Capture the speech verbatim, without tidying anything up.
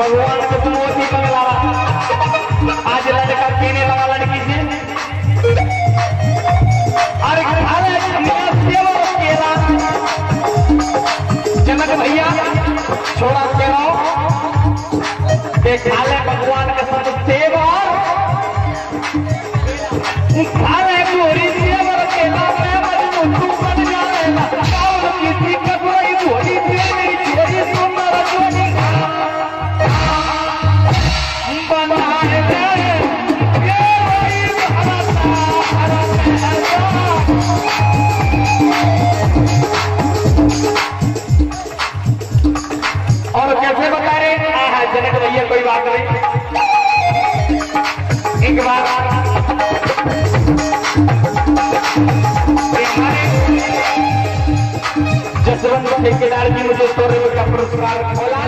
भगवान को मोती मंगलावा आज लड़का पीने लगा लड़की से अरे खाले सेवा केला जनक भैया छोड़ा केला खाले भगवान के साथ सेवा खाले गोरी सेवा केला तू बन जाएगा किसी का कोई गोरी चोरी सुंदर चोरी और कैसे बता रहे हैं जनक भैया कोई बात नहीं एक बार जसवंत ठेकेदार जी मुझे सौ रुपये का पुरस्कार बोला